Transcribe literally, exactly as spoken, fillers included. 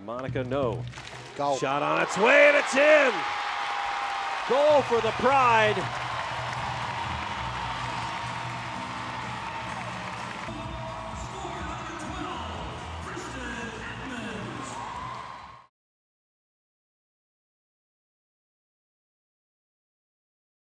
Monica, no. Go. Shot on its way, and it's in. Goal for the Pride.